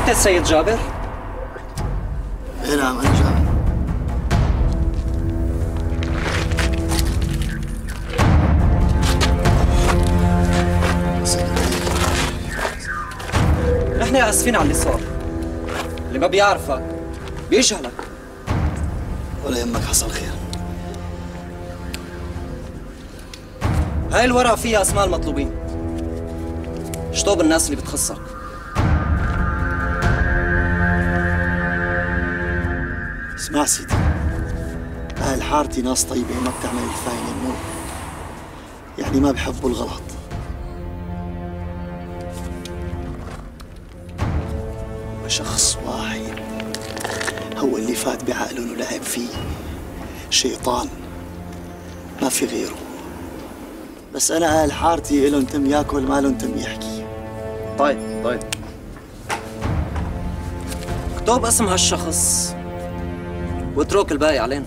السيد جابر؟ اي نعم انا جابر. نحن اسفين على اللي صار. اللي ما بيعرفك بيجهلك. ولا يهمك، حصل خير. هاي الورقة فيها اسماء المطلوبين. شطوب الناس اللي بتخصك. اسمع سيدي، اهل حارتي ناس طيبة ما بتعمل الفاينة المر، يعني ما بحبوا الغلط. شخص واحد هو اللي فات بعقلهم ولعب فيه، شيطان ما في غيره. بس أنا أهل حارتي إلهم تم ياكل ما لهم تم يحكي. طيب اكتب اسم هالشخص واترك الباقي علينا.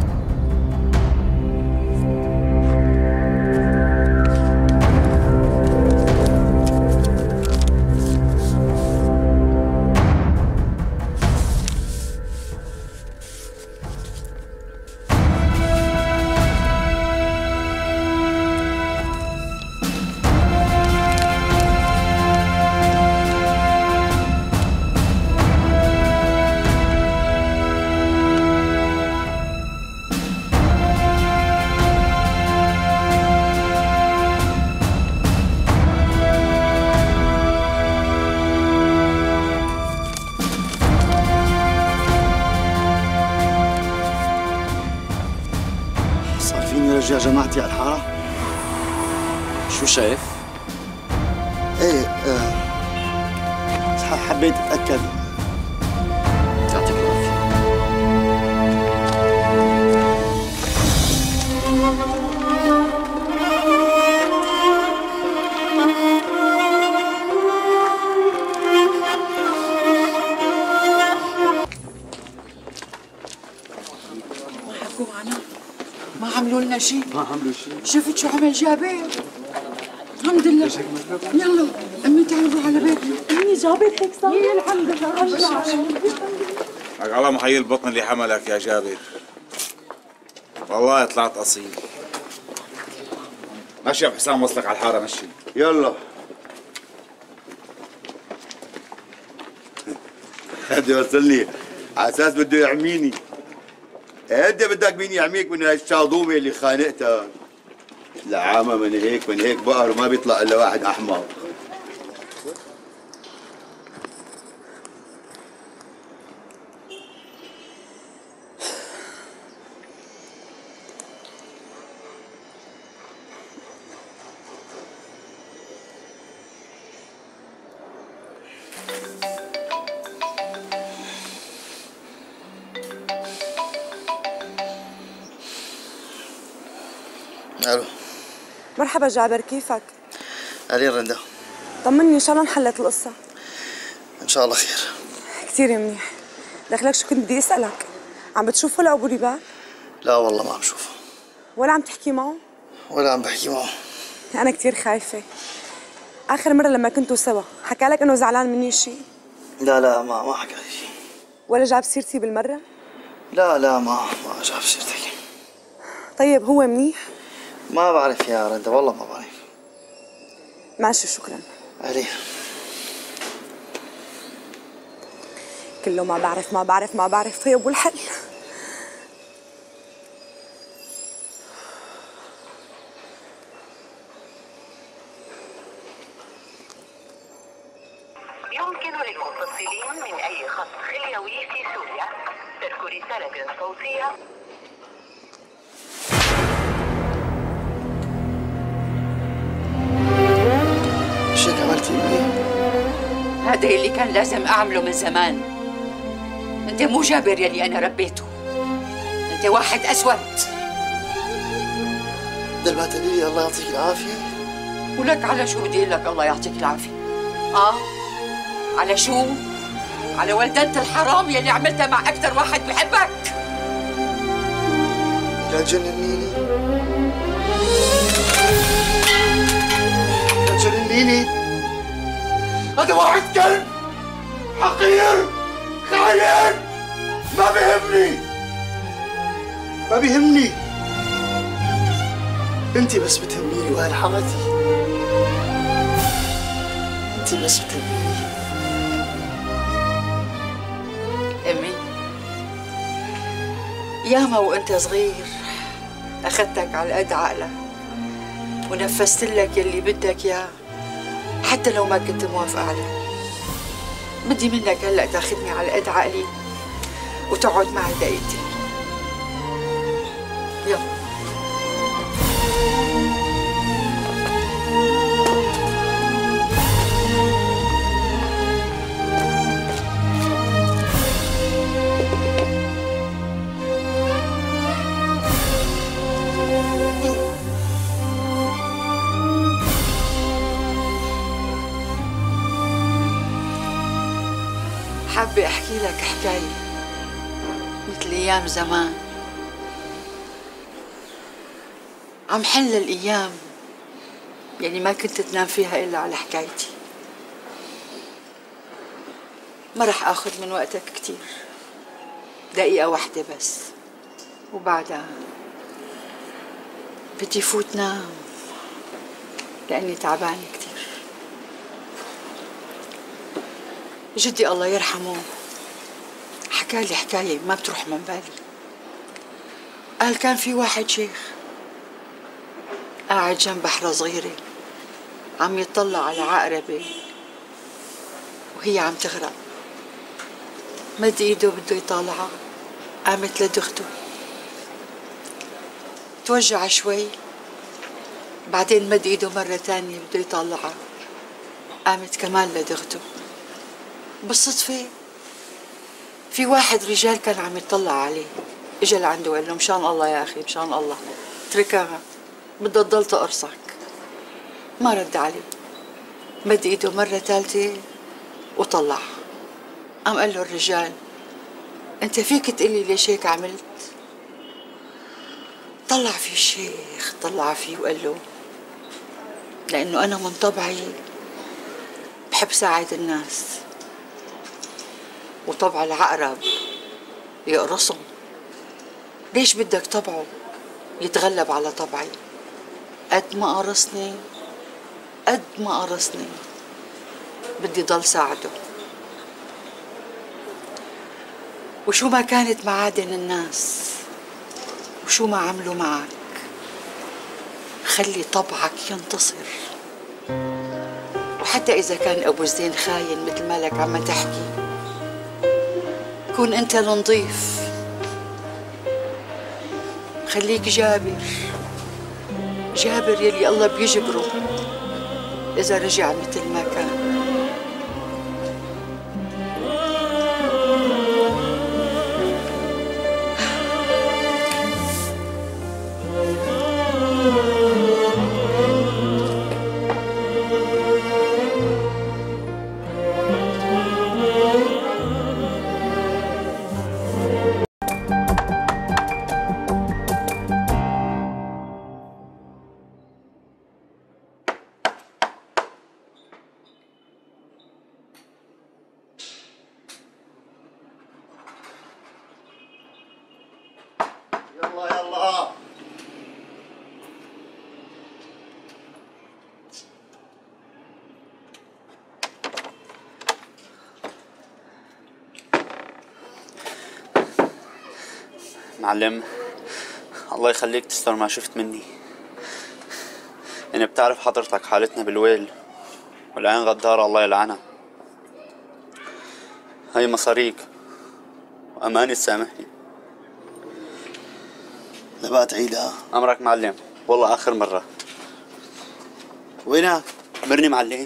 رجع جماعتي على الحارة. شو شايف؟ ايه حبيت اتأكد. يعطيك العافية. ما عملوا لنا شيء. ما عملوا شيء. شفت شو عمل جابر؟ الحمد لله. يلا امي تعالوا على بيتنا. امي جابر هيك صار؟ الحمد لله رجع. حق الله محيي البطن اللي حملك يا جابر. والله طلعت اصيل. ماشي يا ابو حسام، وصلك على الحاره. مشي يلا. هدي وصلني على اساس بده يعميني. هدي بدك مين يعميك من هالشاضومه اللي خانقتها؟ لا عامة من هيك بقر ما بيطلع الا واحد احمر. الو. مرحبا جابر، كيفك؟ اهلين رندا. طمني ان شاء الله انحلت القصة. ان شاء الله خير. كثير منيح. دخلك شو كنت بدي اسألك، عم بتشوفه لأبو رباك؟ لا والله ما عم شوفه. ولا عم تحكي معه؟ ولا عم بحكي معه. أنا كثير خايفة. آخر مرة لما كنتوا سوا حكى لك إنه زعلان مني شيء؟ لا ما حكى لي شيء. ولا جاب سيرتي بالمرة؟ لا ما جاب سيرتك. طيب هو منيح؟ ما بعرف يا رندا، والله ما بعرف. ماشي شكرا. أهلين. كله ما بعرف. طيب والحل؟ يمكن للمتصلين من أي خط خليوي في سوريا ترك رسالة صوتية. شو هيك عملتي معي؟ هذا اللي كان لازم أعمله من زمان. أنت مو جابر يلي أنا ربيته، أنت واحد أسود. بدل ما تقولي لي الله يعطيك العافية. ولك على شو بدي أقول لك الله يعطيك العافية؟ على شو؟ على ولدنة الحرام يلي عملتها مع أكثر واحد بحبك. لا تجننيني. لا تجننيني. هذا واحد كلب حقير خاين ما بيهمني ما بيهمني، انت بس بتهميني واهل حارتي، انت بس بتهميني. امي ياما وانت صغير اخذتك على قد عقلك ونفذت لك يلي بدك اياه حتى لو ما كنت موافقه عليه. بدي منك هلا تاخذني على قد عقلي وتقعد معي دقيقتين. يلا. حابة أحكي لك حكاية مثل أيام زمان، عم حل الأيام يعني ما كنت تنام فيها إلا على حكايتي. ما رح آخذ من وقتك كتير، دقيقة واحدة بس وبعدها بدي فوت نام لأني تعبانة كتير. جدي الله يرحمه حكالي حكاية ما بتروح من بالي. قال كان في واحد شيخ قاعد جنب بحرة صغيرة عم يطلع على عقربة وهي عم تغرق. مد ايده بده يطالعها، قامت لدغته، توجع شوي، بعدين مد ايده مرة تانية بده يطلعها، قامت كمان لدغته. بالصدفة في واحد رجال كان عم يطلع عليه، اجى لعنده وقال له مشان الله يا اخي مشان الله اتركها بدها تضل تقرصك. ما رد عليه، مد ايده مرة ثالثة وطلعها. قام قال له الرجال انت فيك تقلي ليش هيك عملت؟ طلع فيه الشيخ، طلع فيه وقال له لانه انا من طبعي بحب ساعد الناس، وطبع العقرب يقرصهم، ليش بدك طبعه يتغلب على طبعي؟ قد ما قرصني قد ما قرصني بدي ضل ساعده. وشو ما كانت معادن الناس وشو ما عملوا معك، خلي طبعك ينتصر. وحتى إذا كان أبو زين خاين مثل ما لك عم تحكي، كون أنت النظيف، خليك جابر، جابر يلي الله بيجبره إذا رجع مثل ما كان. معلم الله يخليك تستر ما شفت مني. يعني بتعرف حضرتك حالتنا بالويل والعين غدارة الله يلعنها. هاي مصاريك وأمانة تسامحني. لا بقى تعيدها. أمرك معلم، والله آخر مرة. وينك؟ أمرني معلم.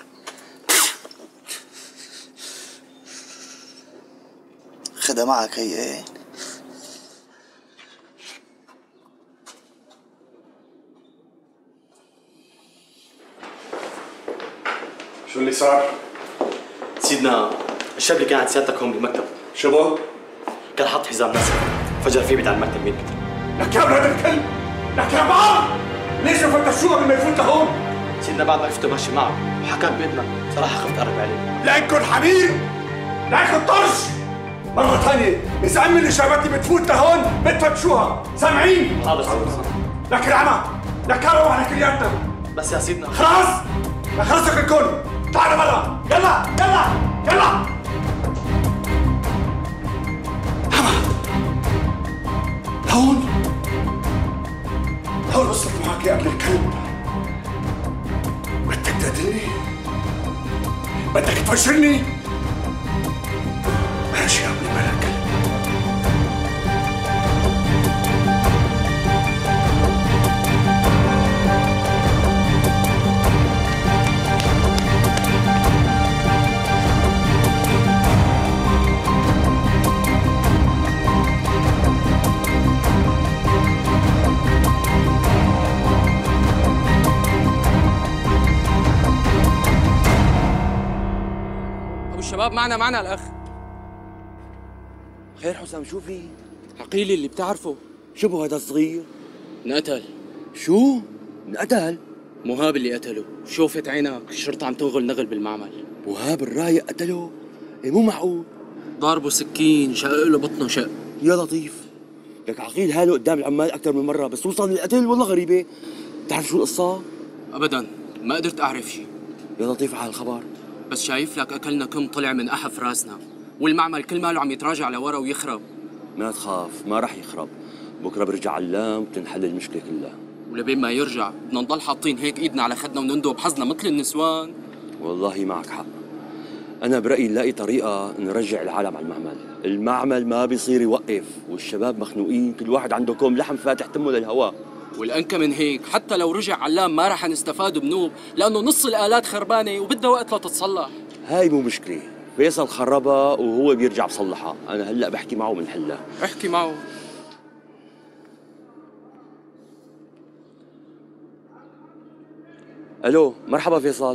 خدها معك هي. شو اللي صار؟ سيدنا الشاب اللي كان عند سيادتك هون بالمكتب شبه؟ كان حاط حزام ناسف، فجر فيه بعيد عن المكتب 100 متر. لك يا ولد الكلب، لك يا بعض، ليش ما فتشوه قبل ما يفوت لهون؟ سيدنا بعد ما عرفته ماشي معه وحكاك بإذنك، صراحة خفت أقرب عليه. لأنكن حمير، لا ياخد طرش. مرة ثانية إذا أمي اللي جابتني بتفوت لهون بتفتشوها، سامعين؟ حاضر سيدنا. لك العمى، لك كهرباء على كلياتنا. بس يا سيدنا. خلاص؟ خلصك الكل، تعال برا، يلا يلا يلا. هون وصلت معك يا ابن الكلب. بدك تقتلني؟ بدك تفشلني؟ ماشي يا ابن الملك. الشباب معنا الأخ. خير حسام، شو في؟ عقيلي اللي بتعرفه. شو هذا الصغير؟ انقتل. شو؟ انقتل؟ مهاب اللي قتله، شوفت عينك الشرطة عم تنغل نغل بالمعمل. مهاب الرايق قتله؟ ايه مو معقول. ضاربه سكين، شقق له بطنه شق. يا لطيف، لك عقيل هاله قدام العمال أكثر من مرة بس وصل للقتل. والله غريبة. بتعرف شو القصة؟ أبداً، ما قدرت أعرف شيء. يا لطيف على الخبر. بس شايف لك أكلنا كم طلع من أحف راسنا، والمعمل كل ماله عم يتراجع لورا ويخرب. ما تخاف، ما رح يخرب. بكره برجع علام وتنحل المشكلة كلها. ولبين ما يرجع بدنا نضل حاطين هيك ايدنا على خدنا وندوب بحظنا مثل النسوان. والله معك حق. أنا برأيي نلاقي طريقة نرجع العالم على المعمل. المعمل ما بيصير يوقف، والشباب مخنوقين، كل واحد عنده كوم لحم فاتح تمه للهواء. والأنكى من هيك حتى لو رجع علام ما رح نستفاد بنوب، لأنه نص الآلات خربانة وبدها وقت لتتصلح. هاي مو مشكلة، فيصل خربها وهو بيرجع بصلحها. أنا هلأ بحكي معه وبنحلها. احكي معه. ألو، مرحبا فيصل.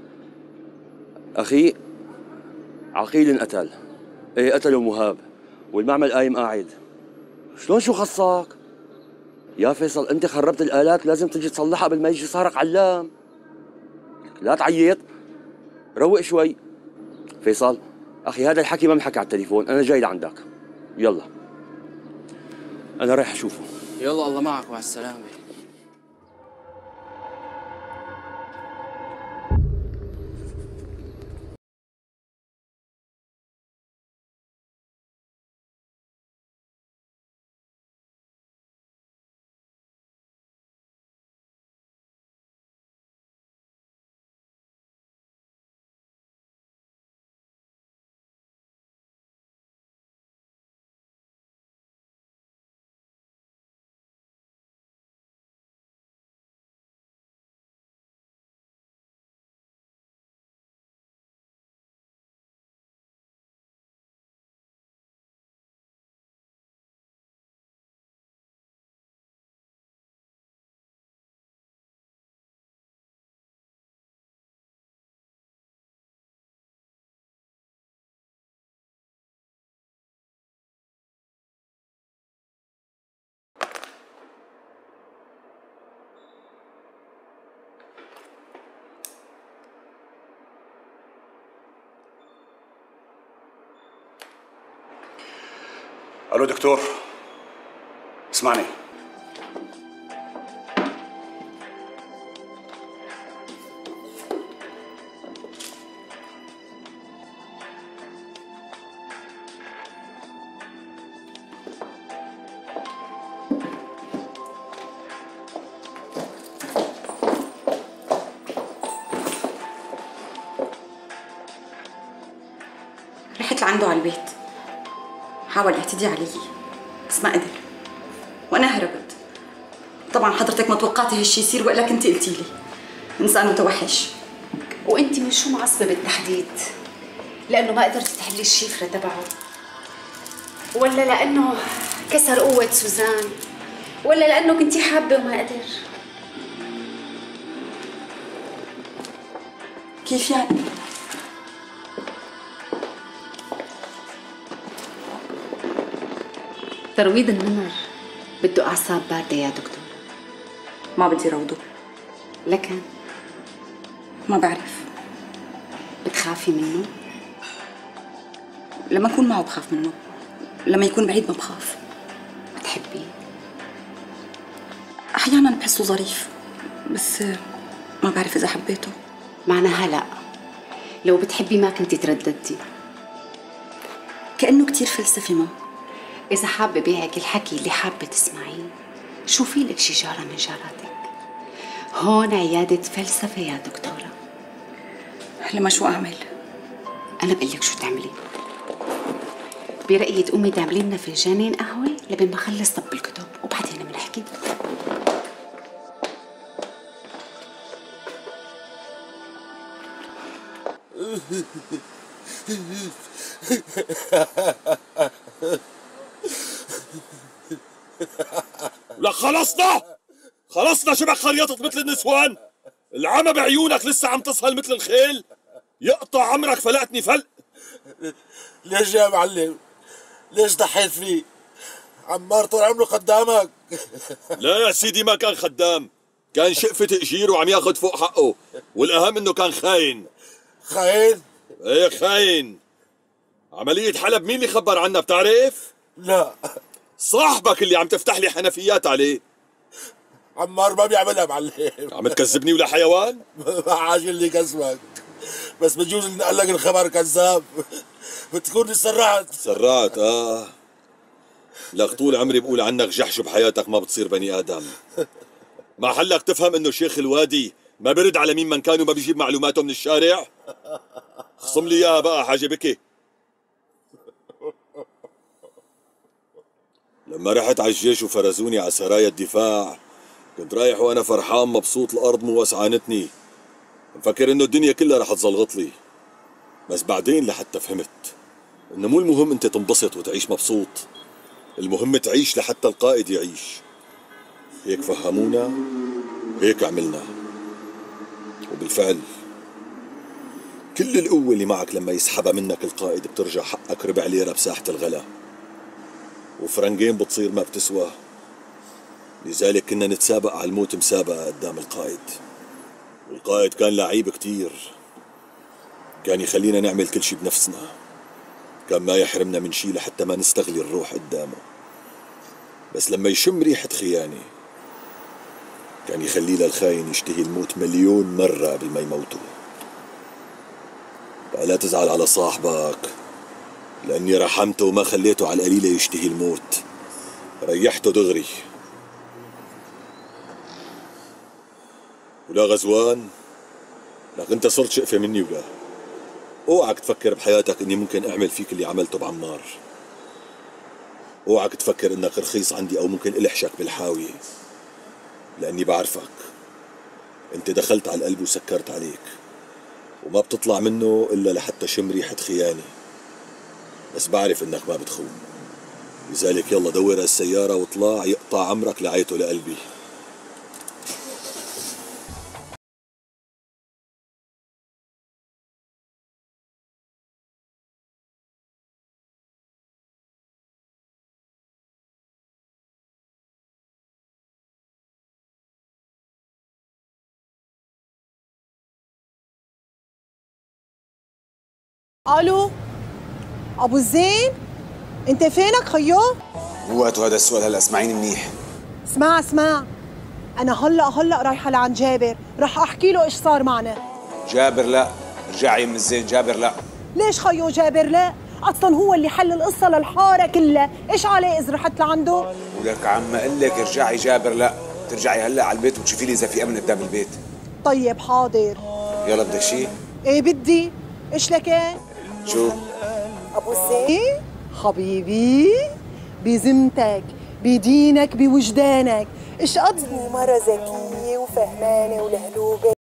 أخي عقيل انقتل. ايه قتله مهاب، والمعمل قايم قاعد. شلون شو خصك؟ يا فيصل انت خربت الآلات، لازم تجي تصلحها قبل ما يجي صارك علام. لا تعيط، روق شوي. فيصل أخي هذا الحكي ما انحكى على التليفون، أنا جاي لعندك. يلا أنا رايح أشوفه. يلا الله معك، مع السلامة. الو دكتور، اسمعني. رحت لعنده على البيت، حاول يعتدي علي بس ما قدر وانا هربت. طبعا حضرتك ما توقعتي هالشي يصير، والا كنتي قلتي لي انسان متوحش. وانت من شو معصبه بالتحديد؟ لانه ما قدرتي تحلي الشفره تبعه، ولا لانه كسر قوه سوزان، ولا لانه كنتي حابه وما قدر؟ كيف يعني؟ ترويض النمر بده اعصاب بارده يا دكتور. ما بدي روضه. لكن ما بعرف. بتخافي منه؟ لما أكون معه بخاف منه، لما يكون بعيد ما بخاف. بتحبيه؟ أحيانا بحسه ظريف، بس ما بعرف إذا حبيته. معناها لا، لو بتحبي ما كنتي ترددتي. كأنه كتير فلسفي مام. إذا حابة بيعك الحكي اللي حابة تسمعيه، شوفي لك شي جارة من جاراتك. هون عيادة فلسفة يا دكتورة. لما شو أعمل؟ أنا بقول لك شو تعملي. برأيي تقومي تعملي لنا فنجانين قهوة لبين ما أخلص طب الكتب وبعدين بنحكي. لا خلصنا شبك خريطة مثل النسوان. العمى بعيونك لسه عم تصهل مثل الخيل. يقطع عمرك فلقتني فلق. ليش يا معلم؟ ليش ضحيت فيه؟ عمار طول عمره خدامك. لا يا سيدي ما كان خدام، كان شقفة تأجير وعم ياخد فوق حقه، والأهم إنه كان خاين. خاين؟ إيه خاين. عملية حلب مين اللي خبر عنها بتعرف؟ لا. صاحبك اللي عم تفتح لي حنفيات عليه. عمار ما بيعملها معلم. عم تكذبني ولا حيوان؟ ما عاجل لي كذبك، بس بجوز إن قال لك الخبر كذاب بتكون سرعت. لك طول عمري بقول عنك جحش بحياتك ما بتصير بني آدم. ما حلك تفهم إنه شيخ الوادي ما برد على مين من كان وما بيجيب معلوماته من الشارع؟ خصم لي إياها بقى حاجة بكي. لما رحت على الجيش وفرزوني على سرايا الدفاع كنت رايح وأنا فرحان مبسوط، الأرض مو وسعانتني، مفكر إنه الدنيا كلها رح تزلغط لي. بس بعدين لحتى فهمت إنه مو المهم أنت تنبسط وتعيش مبسوط، المهم تعيش لحتى القائد يعيش. هيك فهمونا وهيك عملنا، وبالفعل كل القوة اللي معك لما يسحبها منك القائد بترجع حقك ربع ليرة بساحة الغلا، وفرنجين بتصير ما بتسوى. لذلك كنا نتسابق على الموت مسابقة قدام القائد، والقائد كان لعيب كتير، كان يخلينا نعمل كل شي بنفسنا، كان ما يحرمنا من شي لحتى ما نستغلي الروح قدامه. بس لما يشم ريحة خيانة كان يخلي للخاين يشتهي الموت مليون مرة قبل ما يموتوا. فلا تزعل على صاحبك لأني رحمته وما خليته على القليلة يشتهي الموت، ريحته دغري. ولا غزوان، لك انت صرت شقفة مني ولا اوعك تفكر بحياتك اني ممكن اعمل فيك اللي عملته بعمار. اوعك تفكر انك رخيص عندي او ممكن الحشك بالحاوية، لاني بعرفك انت دخلت على القلب وسكرت عليك وما بتطلع منه الا لحتى شم ريحة خيانة. بس بعرف انك ما بتخون، لذلك يلا دور السيارة واطلع يقطع عمرك لعيته لقلبي. الو ابو الزين، انت فينك خيو؟ مو وقته هذا السؤال، هلا اسمعيني منيح. اسمع، انا هلا رايحه لعند جابر، رح احكي له ايش صار معنا. جابر لا، ارجعي من الزين. جابر لا. ليش خيو جابر لا؟ اصلا هو اللي حل القصه للحاره كلها، ايش عليه اذا رحت لعنده؟ ولك عم اقول لك ارجعي. جابر لا، ترجعي هلا على البيت وتشوفي لي اذا في امن قدام البيت. طيب حاضر. يلا بدك شيء؟ ايه بدي. ايش لك؟ شو؟ ابو الزين حبيبي، بذمتك بدينك بوجدانك، ايش قد مرة ذكية وفهمانة ولهلوبة.